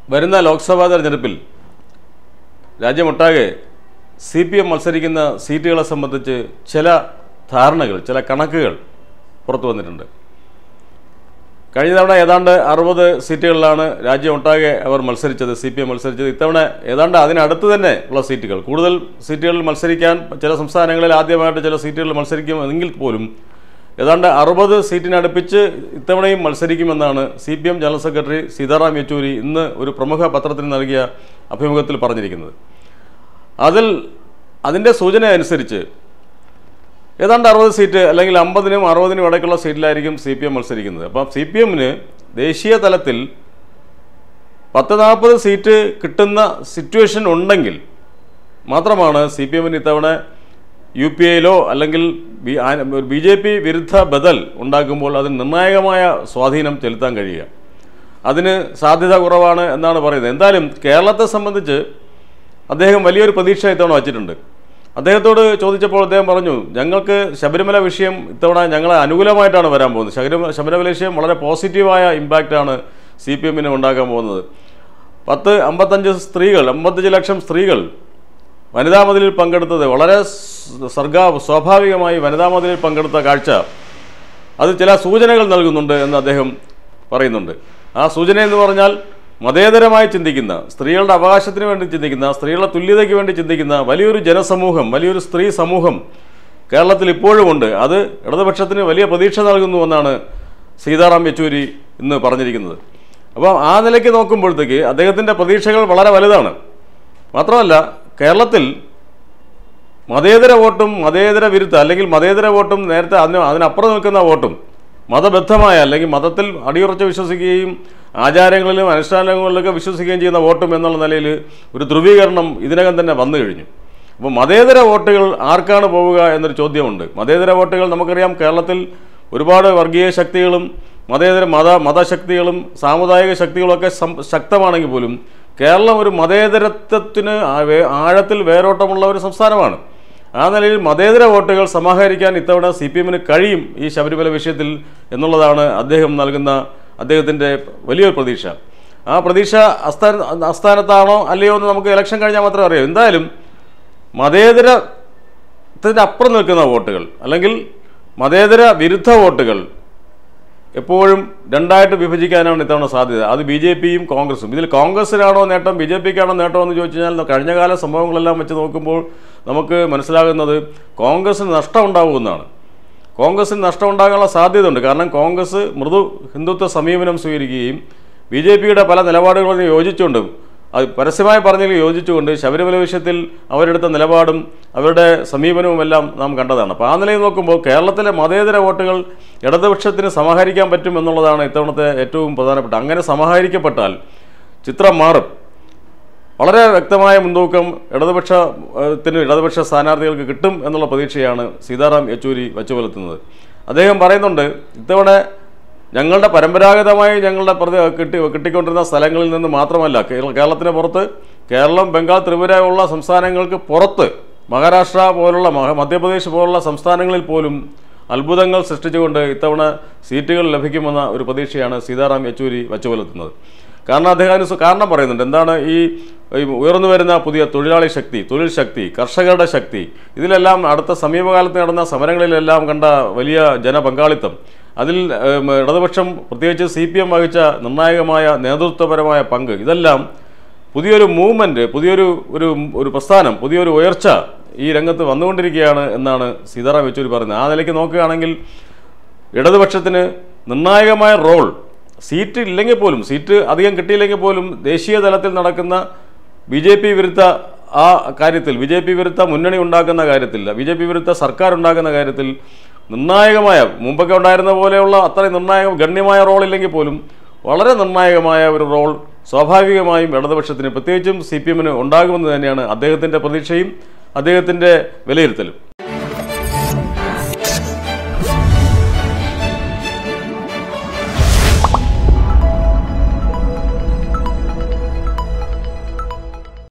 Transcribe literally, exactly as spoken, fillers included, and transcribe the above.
വരുന്ന ലോക്സഭാ തെരഞ്ഞെടുപ്പിൽ രാജ്യമൊട്ടാകെ സി പി എം മത്സരിക്കുന്ന സീറ്റുകളെ സംബന്ധിച്ച് ചില ധാരണകൾ, ചില കണക്കുകൾ പുറത്തു വന്നിട്ടുണ്ട്. കഴിഞ്ഞ തവണ ഏതാണ്ട് അറുപത് സീറ്റുകളിലാണ് രാജ്യമൊട്ടാകെ അവർ മത്സരിച്ചത്, സി പി എം മത്സരിച്ചത്. ഇത്തവണ ഏതാണ്ട് അതിനടുത്ത് തന്നെ ഉള്ള സീറ്റുകൾ, കൂടുതൽ സീറ്റുകളിൽ മത്സരിക്കാൻ ചില സംസ്ഥാനങ്ങളിൽ ആദ്യമായിട്ട് ചില സീറ്റുകളിൽ മത്സരിക്കുമെങ്കിൽ പോലും ഏതാണ്ട് അറുപത് സീറ്റിനടുപ്പിച്ച് ഇത്തവണയും മത്സരിക്കുമെന്നാണ് C P M general secretary Sitaram Yechury ഇന്ന് ഒരു പ്രമുഖ പത്രത്തിന് നൽകിയ അഭിമുഖത്തിൽ പറഞ്ഞിരിക്കുന്നത്. അതിൽ അതിൻ്റെ സൂചന അനുസരിച്ച് ഏതാണ്ട് അറുപത് സീറ്റ് അല്ലെങ്കിൽ അമ്പതിനും അറുപതിനും ഇടയ്ക്കുള്ള സീറ്റിലായിരിക്കും സി പി എം മത്സരിക്കുന്നത്. അപ്പം സി പി എമ്മിന് ദേശീയ തലത്തിൽ പത്ത് നാൽപ്പത് സീറ്റ് കിട്ടുന്ന സിറ്റുവേഷൻ ഉണ്ടെങ്കിൽ മാത്രമാണ് സി പി എമ്മിന് ഇത്തവണ യു പി എയിലോ അല്ലെങ്കിൽ ബി ജെ പി വിരുദ്ധ ബദൽ ഉണ്ടാക്കുമ്പോൾ അതിന് നിർണായകമായ സ്വാധീനം ചെലുത്താൻ കഴിയുക. അതിന് സാധ്യത കുറവാണ് എന്നാണ് പറയുന്നത്. എന്തായാലും കേരളത്തെ സംബന്ധിച്ച് അദ്ദേഹം വലിയൊരു പ്രതീക്ഷ ഇത്തവണ വച്ചിട്ടുണ്ട്. അദ്ദേഹത്തോട് ചോദിച്ചപ്പോൾ അദ്ദേഹം പറഞ്ഞു, ഞങ്ങൾക്ക് ശബരിമല വിഷയം ഇത്തവണ ഞങ്ങളെ അനുകൂലമായിട്ടാണ് വരാൻ പോകുന്നത്. ശബരിമല ശബരിമല വിഷയം വളരെ പോസിറ്റീവായ ഇമ്പാക്റ്റാണ് സി പി എമ്മിന് ഉണ്ടാക്കാൻ പോകുന്നത്. പത്ത് അമ്പത്തഞ്ച് സ്ത്രീകൾ അമ്പത്തഞ്ച് ലക്ഷം സ്ത്രീകൾ വനിതാ മതിലിൽ പങ്കെടുത്തത് വളരെ സർഗ സ്വാഭാവികമായി വനിതാ മതിലിൽ പങ്കെടുത്ത കാഴ്ച അത് ചില സൂചനകൾ നൽകുന്നുണ്ട് എന്ന് അദ്ദേഹം പറയുന്നുണ്ട്. ആ സൂചന എന്ന് പറഞ്ഞാൽ മതേതരമായി ചിന്തിക്കുന്ന, സ്ത്രീകളുടെ അവകാശത്തിന് വേണ്ടി ചിന്തിക്കുന്ന, സ്ത്രീകളുടെ തുല്യതയ്ക്ക് വേണ്ടി ചിന്തിക്കുന്ന വലിയൊരു ജനസമൂഹം, വലിയൊരു സ്ത്രീ സമൂഹം കേരളത്തിൽ ഇപ്പോഴുമുണ്ട്. അത് ഇടതുപക്ഷത്തിന് വലിയ പ്രതീക്ഷ നൽകുന്നുവെന്നാണ് സീതാറാം യെച്ചൂരി ഇന്ന് പറഞ്ഞിരിക്കുന്നത്. അപ്പോൾ ആ നിലയ്ക്ക് നോക്കുമ്പോഴത്തേക്ക് അദ്ദേഹത്തിൻ്റെ പ്രതീക്ഷകൾ വളരെ വലുതാണ്. മാത്രമല്ല, കേരളത്തിൽ മതേതര വോട്ടും മതേതര വിരുദ്ധ അല്ലെങ്കിൽ മതേതര വോട്ടും നേരത്തെ അതിന് അതിനപ്പുറം നിൽക്കുന്ന വോട്ടും മതബദ്ധമായ അല്ലെങ്കിൽ മതത്തിൽ അടിയുറച്ച് വിശ്വസിക്കുകയും ആചാരങ്ങളിലും അനുഷ്ഠാനങ്ങളിലൊക്കെ വിശ്വസിക്കുകയും ചെയ്യുന്ന വോട്ടും എന്നുള്ള നിലയിൽ ഒരു ധ്രുവീകരണം ഇതിനകം തന്നെ വന്നു കഴിഞ്ഞു. അപ്പോൾ മതേതര വോട്ടുകൾ ആർക്കാണ് പോവുക എന്നൊരു ചോദ്യമുണ്ട്. മതേതര വോട്ടുകൾ നമുക്കറിയാം, കേരളത്തിൽ ഒരുപാട് വർഗീയ ശക്തികളും മതേതര മത മതശക്തികളും സാമുദായിക ശക്തികളൊക്കെ ശക്തമാണെങ്കിൽ പോലും കേരളം ഒരു മതേതരത്വത്തിന് ആഴത്തിൽ വേരോട്ടമുള്ള ഒരു സംസ്ഥാനമാണ്. ആ നിലയിൽ മതേതര വോട്ടുകൾ സമാഹരിക്കാൻ ഇത്തവണ സി പി എമ്മിന് കഴിയും ഈ ശബരിമല വിഷയത്തിൽ എന്നുള്ളതാണ് അദ്ദേഹം നൽകുന്ന അദ്ദേഹത്തിൻ്റെ വലിയൊരു പ്രതീക്ഷ. ആ പ്രതീക്ഷ അസ്ഥാന അസ്ഥാനത്താണോ അല്ലയോ എന്ന് നമുക്ക് ഇലക്ഷൻ കഴിഞ്ഞാൽ മാത്രമേ അറിയൂ. എന്തായാലും മതേതരത്തിന് അപ്പുറം നിൽക്കുന്ന വോട്ടുകൾ അല്ലെങ്കിൽ മതേതര വിരുദ്ധ വോട്ടുകൾ എപ്പോഴും രണ്ടായിട്ട് വിഭജിക്കാനാണ് ഇത്തവണ സാധ്യത. അത് ബി ജെ പിയും കോൺഗ്രസും. ഇതിൽ കോൺഗ്രസിനാണോ നേട്ടം ബി ജെ പിക്കാണോ നേട്ടം എന്ന് ചോദിച്ചു കഴിഞ്ഞാൽ കഴിഞ്ഞകാല സംഭവങ്ങളെല്ലാം വെച്ച് നോക്കുമ്പോൾ നമുക്ക് മനസ്സിലാകുന്നത് കോൺഗ്രസിന് നഷ്ടമുണ്ടാകുമെന്നാണ്. കോൺഗ്രസിന് നഷ്ടമുണ്ടാകാനുള്ള സാധ്യതയുണ്ട്. കാരണം കോൺഗ്രസ് മൃദു ഹിന്ദുത്വ സമീപനം സ്വീകരിക്കുകയും ബി ജെ പിയുടെ പല നിലപാടുകളും യോജിച്ചുകൊണ്ട്, അത് പരസ്യമായി പറഞ്ഞതിൽ യോജിച്ചുകൊണ്ട് ശബരിമല വിഷയത്തിൽ അവരെടുത്ത നിലപാടും അവരുടെ സമീപനവുമെല്ലാം നാം കണ്ടതാണ്. അപ്പോൾ ആ നിലയിൽ നോക്കുമ്പോൾ കേരളത്തിലെ മതേതര വോട്ടുകൾ ഇടതുപക്ഷത്തിന് സമാഹരിക്കാൻ പറ്റും എന്നുള്ളതാണ് ഇത്തവണത്തെ ഏറ്റവും പ്രധാനപ്പെട്ട. അങ്ങനെ സമാഹരിക്കപ്പെട്ടാൽ ചിത്രം മാറും. വളരെ വ്യക്തമായ മുൻതൂക്കം ഇടതുപക്ഷത്തിന് ഇടതുപക്ഷ സ്ഥാനാർത്ഥികൾക്ക് കിട്ടും എന്നുള്ള പ്രതീക്ഷയാണ് സീതാറാം യെച്ചൂരി വച്ചുപുലർത്തുന്നത്. അദ്ദേഹം പറയുന്നുണ്ട്, ഇത്തവണ ഞങ്ങളുടെ പരമ്പരാഗതമായി ഞങ്ങളുടെ പ്രതി കിട്ടി കിട്ടിക്കൊണ്ടിരുന്ന സ്ഥലങ്ങളിൽ നിന്ന് മാത്രമല്ല, കേരളത്തിന് പുറത്ത്, കേരളം, ബംഗാൾ, ത്രിപുര ഉള്ള സംസ്ഥാനങ്ങൾക്ക് പുറത്ത്, മഹാരാഷ്ട്ര പോലുള്ള മധ്യപ്രദേശ് പോലുള്ള സംസ്ഥാനങ്ങളിൽ പോലും അത്ഭുതങ്ങൾ സൃഷ്ടിച്ചുകൊണ്ട് ഇത്തവണ സീറ്റുകൾ ലഭിക്കുമെന്ന ഒരു പ്രതീക്ഷയാണ് സീതാറാം യെച്ചൂരി വച്ചുപുലർത്തുന്നത്. കാരണം അദ്ദേഹം കാരണം പറയുന്നുണ്ട്, എന്താണ് ഈ ഉയർന്നു വരുന്ന പുതിയ തൊഴിലാളി ശക്തി, തൊഴിൽ ശക്തി, കർഷകരുടെ ശക്തി, ഇതിലെല്ലാം അടുത്ത സമീപകാലത്ത് നടന്ന സമരങ്ങളിലെല്ലാം കണ്ട വലിയ ജനപങ്കാളിത്തം, അതിൽ ഇടതുപക്ഷം പ്രത്യേകിച്ച് സി പി എം വഹിച്ച നിർണായകമായ നേതൃത്വപരമായ പങ്ക്, ഇതെല്ലാം പുതിയൊരു മൂവ്മെൻറ്റ്, പുതിയൊരു ഒരു ഒരു പ്രസ്ഥാനം, പുതിയൊരു ഉയർച്ച ഈ രംഗത്ത് വന്നുകൊണ്ടിരിക്കുകയാണ് എന്നാണ് സീതാറാം യെച്ചൂരി പറയുന്നത്. ആ നിലയ്ക്ക് നോക്കുകയാണെങ്കിൽ ഇടതുപക്ഷത്തിന് നിർണായകമായ റോൾ, സീറ്റ് ഇല്ലെങ്കിൽ പോലും, സീറ്റ് അധികം കിട്ടിയില്ലെങ്കിൽ പോലും ദേശീയ തലത്തിൽ നടക്കുന്ന ബി ജെ പി വിരുദ്ധ ആ കാര്യത്തിൽ, ബി ജെ പി വിരുദ്ധ മുന്നണി ഉണ്ടാക്കുന്ന കാര്യത്തിൽ, ബി ജെ പി വിരുദ്ധ സർക്കാർ ഉണ്ടാക്കുന്ന കാര്യത്തിൽ നിർണായകമായ, മുമ്പൊക്കെ ഉണ്ടായിരുന്ന പോലെയുള്ള അത്രയും നിർണായക ഗണ്യമായ റോൾ ഇല്ലെങ്കിൽ പോലും വളരെ നിർണായകമായ ഒരു റോൾ സ്വാഭാവികമായും ഇടതുപക്ഷത്തിന്, പ്രത്യേകിച്ചും സി പി എമ്മിന് ഉണ്ടാകുമെന്ന് തന്നെയാണ് അദ്ദേഹത്തിൻ്റെ പ്രതീക്ഷയും അദ്ദേഹത്തിൻ്റെ വിലയിരുത്തലും.